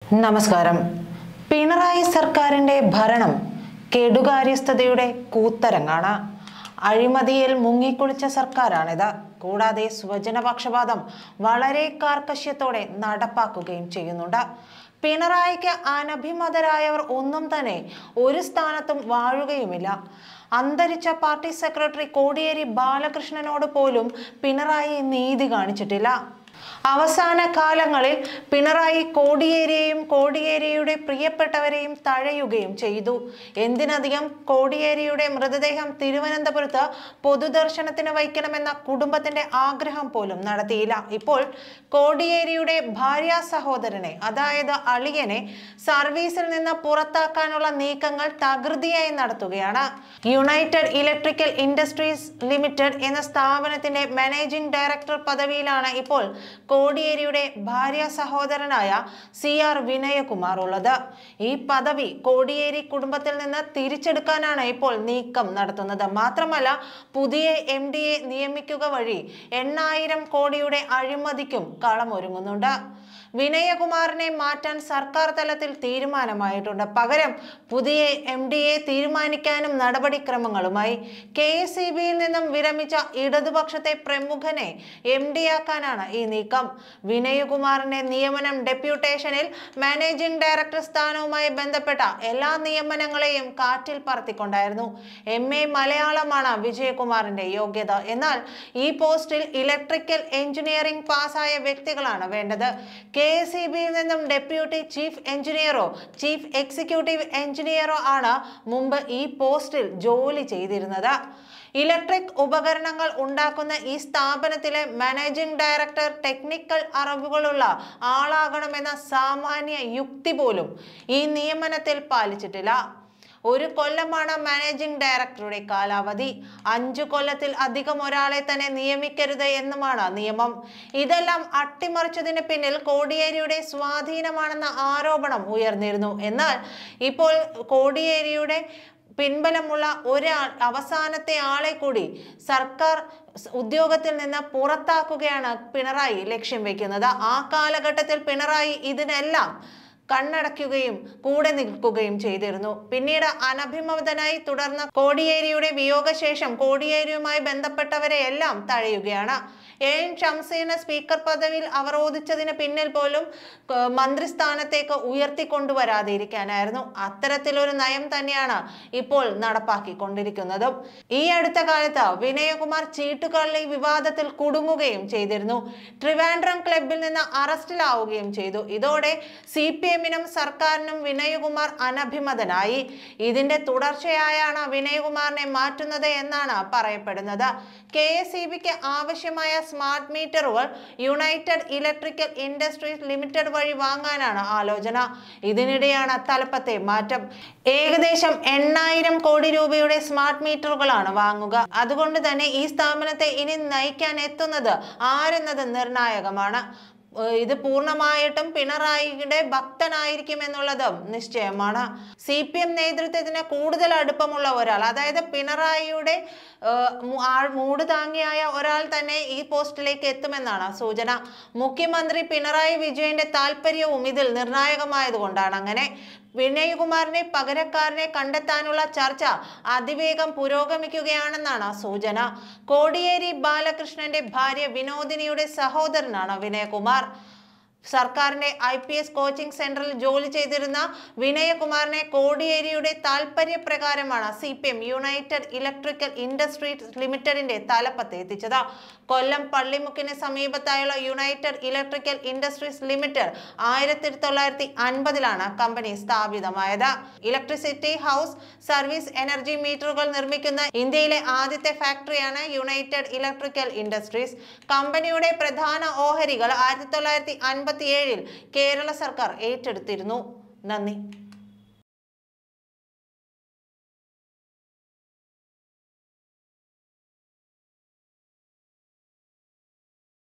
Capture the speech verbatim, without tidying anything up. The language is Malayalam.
നമസ്കാരം. പിണറായി സർക്കാരിന്റെ ഭരണം കെടുകാര്യസ്ഥതയുടെ കൂത്തരങ്ങാണ്. അഴിമതിയിൽ മുങ്ങിക്കുളിച്ച സർക്കാരാണിത്. കൂടാതെ സ്വജനപക്ഷപാതം വളരെ കാർക്കശ്യത്തോടെ നടപ്പാക്കുകയും ചെയ്യുന്നുണ്ട്. പിണറായിക്ക് അനഭിമതരായവർ ഒന്നും തന്നെ ഒരു സ്ഥാനത്തും വാഴുകയുമില്ല. അന്തരിച്ച പാർട്ടി സെക്രട്ടറി കോടിയേരി ബാലകൃഷ്ണനോട് പോലും പിണറായി നീതി കാണിച്ചിട്ടില്ല. അവസാന കാലങ്ങളിൽ പിണറായി കോടിയേരിയെയും കോടിയേരിയുടെ പ്രിയപ്പെട്ടവരെയും തഴയുകയും ചെയ്തു. എന്തിനധികം കോടിയേരിയുടെ മൃതദേഹം തിരുവനന്തപുരത്ത് പൊതുദർശനത്തിന് വയ്ക്കണമെന്ന കുടുംബത്തിന്റെ ആഗ്രഹം പോലും നടത്തിയില്ല. ഇപ്പോൾ കോടിയേരിയുടെ ഭാര്യ സഹോദരനെ, അതായത് അളിയനെ, സർവീസിൽ നിന്ന് പുറത്താക്കാനുള്ള നീക്കങ്ങൾ തകൃതിയായി നടത്തുകയാണ്. യുണൈറ്റഡ് ഇലക്ട്രിക്കൽ ഇൻഡസ്ട്രീസ് ലിമിറ്റഡ് എന്ന സ്ഥാപനത്തിന്റെ മാനേജിംഗ് ഡയറക്ടർ പദവിയിലാണ് ഇപ്പോൾ കോടിയേരിയുടെ ഭാര്യ സഹോദരനായ സി ആർ വിനയകുമാർ ഉള്ളത്. ഈ പദവി കോടിയേരി കുടുംബത്തിൽ നിന്ന് തിരിച്ചെടുക്കാനാണ് ഇപ്പോൾ നീക്കം നടത്തുന്നത്. മാത്രമല്ല, പുതിയ എം ഡി എ നിയമിക്കുക വഴി എണ്ണായിരം കോടിയുടെ അഴിമതിക്കും കളമൊരുങ്ങുന്നുണ്ട്. വിനയകുമാറിനെ മാറ്റാൻ സർക്കാർ തലത്തിൽ തീരുമാനമായിട്ടുണ്ട്. പകരം പുതിയ എം ഡി എ തീരുമാനിക്കാനും നടപടിക്രമങ്ങളുമായി. കെ എസ് ഇ ബിയിൽ നിന്നും വിരമിച്ച ഇടതുപക്ഷത്തെ പ്രമുഖനെ എം ഡി ആക്കാനാണ് ഈ നീക്കം. വിനയകുമാറിന്റെ നിയമനം ഡെപ്യൂട്ടേഷനിൽ മാനേജിംഗ് ഡയറക്ടർ സ്ഥാനവുമായി ബന്ധപ്പെട്ട എല്ലാ നിയമനങ്ങളെയും കാറ്റിൽ പറത്തിക്കൊണ്ടായിരുന്നു. എം എ മലയാളമാണ് വിജയകുമാറിന്റെ യോഗ്യത. എന്നാൽ ഈ പോസ്റ്റിൽ ഇലക്ട്രിക്കൽ എഞ്ചിനീയറിംഗ് പാസ്സായ വ്യക്തികളാണ് വേണ്ടത്. കെ എസ് ഇ ബിയിൽ നിന്നും ഡെപ്യൂട്ടി ചീഫ് എഞ്ചിനീയറോ ചീഫ് എക്സിക്യൂട്ടീവ് എഞ്ചിനീയറോ ആണ് മുമ്പ് ഈ പോസ്റ്റിൽ ജോലി ചെയ്തിരുന്നത്. ഇലക്ട്രിക് ഉപകരണങ്ങൾ ഉണ്ടാക്കുന്ന ഈ സ്ഥാപനത്തിലെ മാനേജിംഗ് ഡയറക്ടർ ടെക്നിക്കൽ അറിവുകളുള്ള ആളാകണമെന്ന സാമാന്യ യുക്തി പോലും ഈ നിയമനത്തിൽ പാലിച്ചിട്ടില്ല. ഒരു കൊല്ലമാണ് മാനേജിംഗ് ഡയറക്ടറുടെ കാലാവധി. അഞ്ചു കൊല്ലത്തിൽ അധികം ഒരാളെ തന്നെ നിയമിക്കരുത് എന്നുമാണ് നിയമം. ഇതെല്ലാം അട്ടിമറിച്ചതിന് പിന്നിൽ കോടിയേരിയുടെ സ്വാധീനമാണെന്ന ആരോപണം ഉയർന്നിരുന്നു. എന്നാൽ ഇപ്പോൾ കോടിയേരിയുടെ പിൻബലമുള്ള ഒരാൾ, അവസാനത്തെ ആളെ കൂടി സർക്കാർ ഉദ്യോഗത്തിൽ നിന്ന് പുറത്താക്കുകയാണ് പിണറായി ലക്ഷ്യം വെക്കുന്നത്. ആ കാലഘട്ടത്തിൽ പിണറായി ഇതിനെല്ലാം കണ്ണടയ്ക്കുകയും കൂടെ നിൽക്കുകയും ചെയ്തിരുന്നു. പിന്നീട് അനഭിമതനായി തുടർന്ന കോടിയേരിയുടെ വിയോഗശേഷം കോടിയേരിയുമായി ബന്ധപ്പെട്ടവരെ എല്ലാം തഴയുകയാണ്. എൻ ഷംസീറിനെ സ്പീക്കർ പദവിയിൽ അവരോധിച്ചതിന് പിന്നിൽ പോലും മന്ത്രിസ്ഥാനത്തേക്ക് ഉയർത്തിക്കൊണ്ടുവരാതിരിക്കാനായിരുന്നു. അത്തരത്തിലൊരു നയം തന്നെയാണ് ഇപ്പോൾ നടപ്പാക്കിക്കൊണ്ടിരിക്കുന്നത്. ഈ അടുത്ത കാലത്ത് വിനയകുമാർ ചീട്ടുകളി വിവാദത്തിൽ കുടുങ്ങുകയും ചെയ്തിരുന്നു. ട്രിവാൻഡ്രം ക്ലബിൽ നിന്ന് അറസ്റ്റിലാവുകയും ചെയ്തു. ഇതോടെ സി പി എമ്മിനും സർക്കാരിനും വിനയകുമാർ അനഭിമതനായി. ഇതിന്റെ തുടർച്ചയായാണ് വിനയകുമാറിനെ മാറ്റുന്നത് എന്നാണ് പറയപ്പെടുന്നത്. കെ എസ് ഇ ബിക്ക് ആവശ്യമായ സ്മാർട്ട് മീറ്ററുകൾ യുണൈറ്റഡ് ഇലക്ട്രിക്കൽ ഇൻഡസ്ട്രീസ് ലിമിറ്റഡ് വഴി വാങ്ങാനാണ് ആലോചന. ഇതിനിടെയാണ് തലപ്പത്തെ മാറ്റം. ഏകദേശം എണ്ണായിരം കോടി രൂപയുടെ സ്മാർട്ട് മീറ്ററുകളാണ് വാങ്ങുക. അതുകൊണ്ട് തന്നെ ഈ സ്ഥാപനത്തെ ഇനി നയിക്കാൻ എത്തുന്നത് ആരെന്നത് നിർണായകമാണ്. ഇത് പൂർണ്ണമായിട്ടും പിണറായിയുടെ ഭക്തനായിരിക്കും എന്നുള്ളതും നിശ്ചയമാണ്. സി പി എം നേതൃത്വത്തിന് കൂടുതൽ അടുപ്പമുള്ള ഒരാൾ, അതായത് പിണറായിയുടെ മൂട് താങ്ങിയായ ഒരാൾ തന്നെ ഈ പോസ്റ്റിലേക്ക് എത്തുമെന്നാണ് സൂചന. മുഖ്യമന്ത്രി പിണറായി വിജയന്റെ താല്പര്യവും ഇതിൽ നിർണായകമായതുകൊണ്ടാണ് അങ്ങനെ. വിനയകുമാറിനെ പകരക്കാരനെ കണ്ടെത്താനുള്ള ചർച്ച അതിവേഗം പുരോഗമിക്കുകയാണെന്നാണ് സൂചന. കോടിയേരി ബാലകൃഷ്ണന്റെ ഭാര്യ വിനോദിനിയുടെ സഹോദരനാണ് വിനയകുമാർ. സർക്കാരിന്റെ ഐ പി എസ് കോച്ചിംഗ് സെന്ററിൽ ജോലി ചെയ്തിരുന്ന വിനയകുമാറിനെ കോടിയേരിയുടെ താല്പര്യപ്രകാരമാണ് C P M United Electrical Industries ലിമിറ്റഡിന്റെ തലപ്പത്ത് എത്തിച്ചത്. കൊല്ലം പള്ളിമുക്കിന് സമീപത്തായുള്ള യുണൈറ്റഡ് ഇലക്ട്രിക്കൽ ഇൻഡസ്ട്രീസ് ലിമിറ്റഡ് ആയിരത്തി തൊള്ളായിരത്തി അൻപതിലാണ് കമ്പനി സ്ഥാപിതമായത്. ഇലക്ട്രിസിറ്റി ഹൗസ് സർവീസ് എനർജി മീറ്ററുകൾ നിർമ്മിക്കുന്ന ഇന്ത്യയിലെ ആദ്യത്തെ ഫാക്ടറിയാണ് യുണൈറ്റഡ് ഇലക്ട്രിക്കൽ ഇൻഡസ്ട്രീസ്. കമ്പനിയുടെ പ്രധാന ഓഹരികൾ ആയിരത്തി തൊള്ളായിരത്തി അൻപത്തി ഏഴിൽ കേരള സർക്കാർ ഏറ്റെടുത്തിരുന്നു. നന്ദി.